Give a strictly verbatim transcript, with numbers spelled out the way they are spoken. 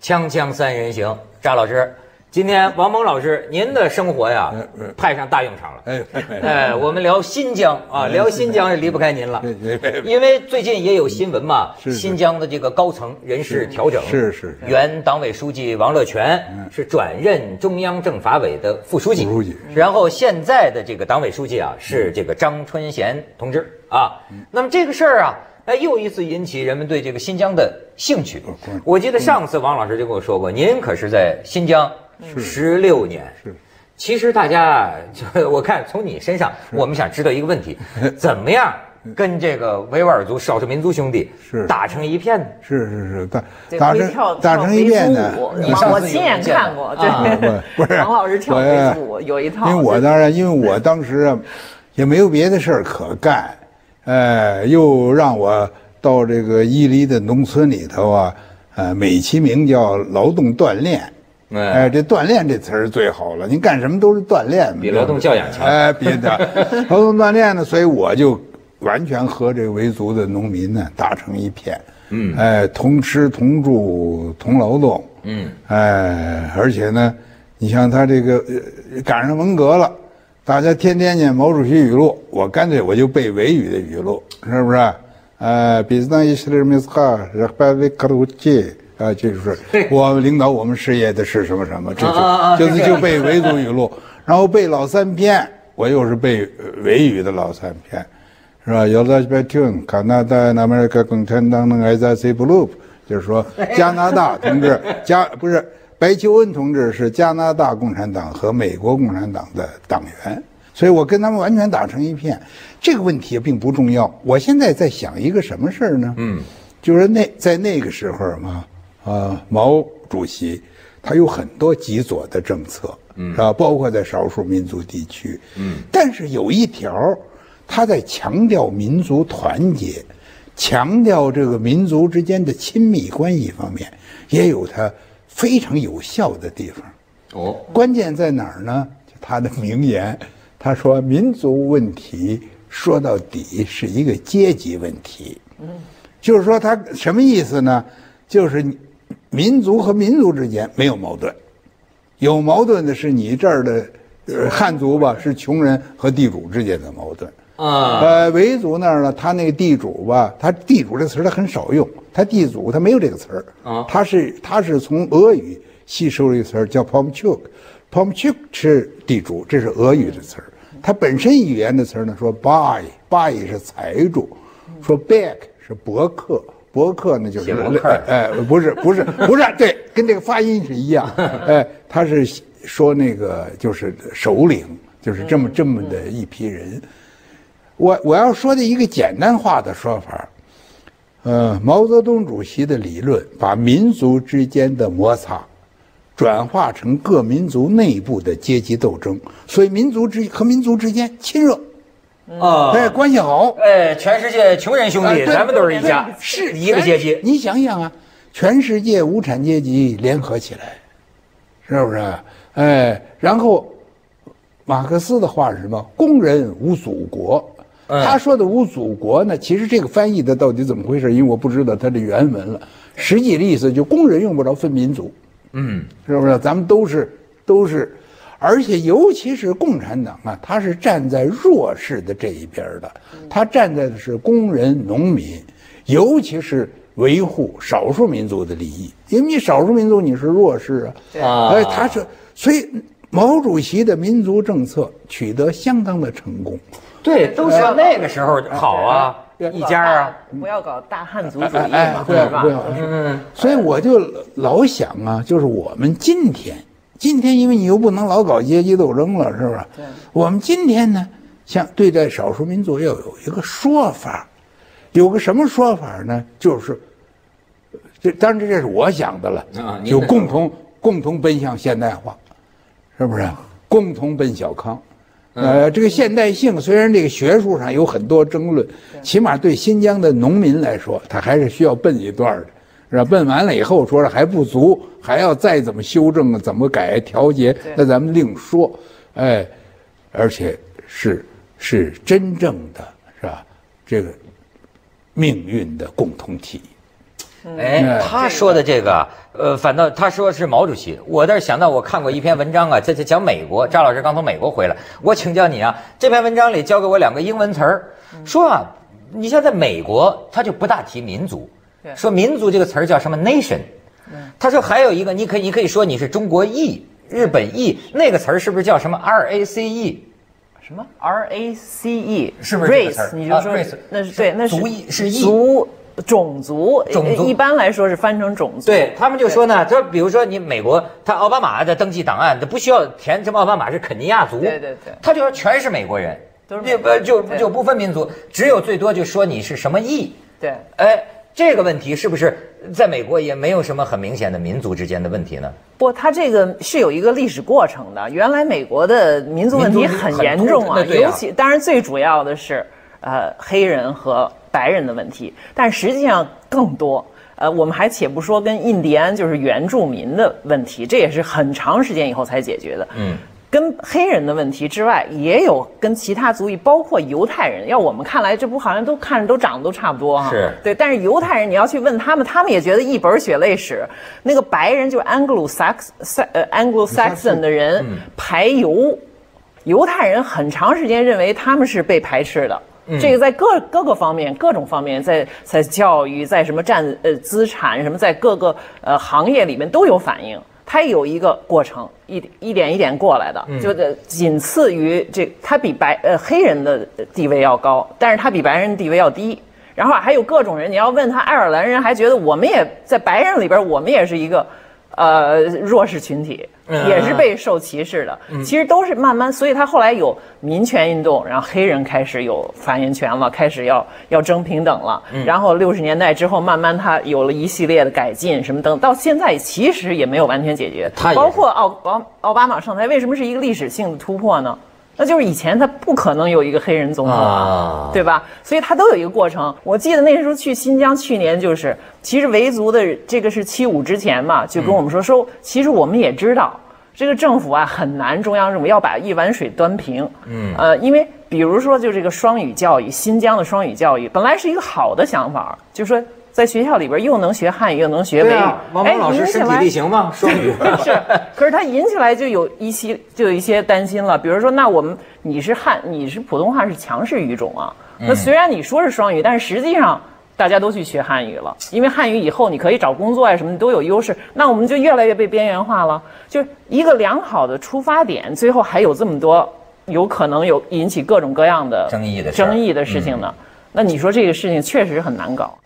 锵锵三人行，扎老师。今天王蒙老师，您的生活呀派上大用场了。哎哎，我们聊新疆啊，聊新疆也离不开您了。因为最近也有新闻嘛，新疆的这个高层人事调整， 是是。 原党委书记王乐泉是转任中央政法委的副书记， 副书记。 然后现在的这个党委书记啊是这个张春贤同志啊。那么这个事儿啊，哎，又一次引起人们对这个新疆的兴趣。我记得上次王老师就跟我说过，您可是在新疆十六年。 是， 其实大家就我看从你身上，我们想知道一个问题：怎么样跟这个维吾尔族少数民族兄弟是打成一片呢？ 是是是，打打成打成一片呢。 你上我亲眼看过，对， 不是王老师跳维族舞有一套。 因为我当然，因为我当时啊也没有别的事儿可干，呃，又让我到这个伊犁的农村里头啊，呃，美其名叫劳动锻炼。哎，这锻炼这词儿最好了，您干什么都是锻炼， 比劳动教养强。 哎，比的劳动锻炼呢，所以我就完全和这个维族的农民呢打成一片。嗯，哎，同吃同住同劳动。嗯，哎，而且呢，你像他这个赶上文革了，大家天天念毛主席语录，我干脆我就背维语的语录，是不是？呃，比斯当伊斯兰米斯哈，热巴维卡鲁吉。啊，就是我们领导我们事业的是什么什么，这就就是就背维族语录，然后背老三篇，我又是背维语的老三篇，是吧？有的别听，加拿大那边个共产党能挨在谁不录，就是说加拿大同志，加不是白求恩同志是加拿大共产党和美国共产党的党员，所以我跟他们完全打成一片。这个问题并不重要，我现在在想一个什么事儿呢？嗯，就是那在那个时候嘛。啊，毛主席他有很多极左的政策，嗯，是吧？包括在少数民族地区，嗯，但是有一条，他在强调民族团结，强调这个民族之间的亲密关系方面，也有他非常有效的地方。哦，关键在哪儿呢？他的名言，他说民族问题说到底是一个阶级问题，嗯，就是说他什么意思呢？就是你。民族和民族之间没有矛盾，有矛盾的是你这儿的、呃、汉族吧，是穷人和地主之间的矛盾啊。呃，维族那儿呢，他那个地主吧，他地主这词儿他很少用，他地主他没有这个词儿啊，他是他是从俄语吸收了一个词儿叫 pomchuk，pomchuk 是地主，这是俄语的词儿。他本身语言的词儿呢，说 buy，buy 是财主，说 back 是伯克。伯克呢，就是哎，不是不是不是，对，跟这个发音是一样。哎，他是说那个就是首领，就是这么这么的一批人。我我要说的一个简单化的说法，呃，毛泽东主席的理论把民族之间的摩擦转化成各民族内部的阶级斗争，所以民族之和民族之间亲热。啊，哎，关系好， 哎，全世界穷人兄弟，咱们都是一家， 是一个阶级。 你想想啊，全世界无产阶级联合起来，是不是？哎，然后马克思的话是什么？工人无祖国。他说的无祖国呢，其实这个翻译的到底怎么回事？因为我不知道他的原文了。实际的意思就工人用不着分民族，嗯，是不是？咱们都是都是。而且尤其是共产党啊，他是站在弱势的这一边的，他站在的是工人、农民，尤其是维护少数民族的利益，因为你少数民族你是弱势啊，哎，他是，所以毛主席的民族政策取得相当的成功。 对，都是那个时候好啊，一家啊， 不要搞大汉族主义嘛，对吧？ 嗯，所以我就老想啊，就是我们今天。今天，因为你又不能老搞阶级斗争了，是不是？对。我们今天呢，像对待少数民族要有一个说法，有个什么说法呢？就是，这当然这是我想的了，啊、就共同共同奔向现代化，是不是？共同奔小康。呃，这个现代性虽然这个学术上有很多争论，起码对新疆的农民来说，他还是需要奔一段的。是吧？奔完了以后，说是还不足，还要再怎么修正啊，怎么改调节，那咱们另说。哎，而且是是真正的，是吧？这个命运的共同体。 哎，他说的这个，呃，反倒他说是毛主席，我倒是想到我看过一篇文章啊，这这讲美国，张老师刚从美国回来，我请教你啊，这篇文章里教给我两个英文词儿，说啊，你像在美国，他就不大提民族，说民族这个词儿叫什么 nation， 他说还有一个，你可以你可以说你是中国裔、日本裔，那个词儿是不是叫什么 R A C E？ 什么 R A C E 是不是 race？ 你就说、啊、那是对，那是族裔是裔族种族， 种族一般来说是翻成种族。 对他们就说呢，他比如说你美国，他奥巴马的登记档案，他不需要填什么奥巴马是肯尼亚族， 对对对， 他就说全是美国人， 都是美国人就就不分民族，只有最多就说你是什么裔。 对， 哎，这个问题是不是在美国也没有什么很明显的民族之间的问题呢？ 不，它这个是有一个历史过程的。原来美国的民族问题很严重啊，尤其当然最主要的是呃黑人和白人的问题，但实际上更多。呃，我们还且不说跟印第安就是原住民的问题，这也是很长时间以后才解决的。嗯。跟黑人的问题之外，也有跟其他族裔，包括犹太人。要我们看来，这不好像都看着都长得都差不多哈。 是对，但是犹太人你要去问他们，他们也觉得一本血泪史。那个白人就 Anglo-Sax 呃 Anglo-Saxon 的人排犹，犹太人很长时间认为他们是被排斥的。嗯、这个在各各个方面、各种方面，在在教育，在什么占呃资产什么，在各个呃行业里面都有反应。它有一个过程，一一点一点过来的，就仅次于这，它比白呃黑人的地位要高，但是它比白人地位要低。然后还有各种人，你要问他，爱尔兰人还觉得我们也在白人里边，我们也是一个呃弱势群体，也是被受歧视的。其实都是慢慢，所以他后来有民权运动，然后黑人开始有发言权了，开始要要争平等了。然后六十年代之后，慢慢他有了一系列的改进，什么等，到现在其实也没有完全解决。包括奥奥奥巴马上台，为什么是一个历史性的突破呢？那就是以前他不可能有一个黑人总统啊，对吧？所以他都有一个过程。我记得那时候去新疆，去年就是，其实维族的这个是七五之前嘛，就跟我们说说，其实我们也知道，这个政府啊很难，中央政府要把一碗水端平。嗯，呃，因为比如说就这个双语教育，新疆的双语教育本来是一个好的想法，就是说在学校里边又能学汉语又能学维语。对啊，王蒙老师身体力行嘛，双语是。可是它引起来就有一些就有一些担心了，比如说，那我们你是汉你是普通话是强势语种啊，那虽然你说是双语，但是实际上大家都去学汉语了，因为汉语以后你可以找工作啊什么的都有优势，那我们就越来越被边缘化了。就是一个良好的出发点，最后还有这么多有可能有引起各种各样的争议的争议的事情呢。嗯，那你说这个事情确实很难搞。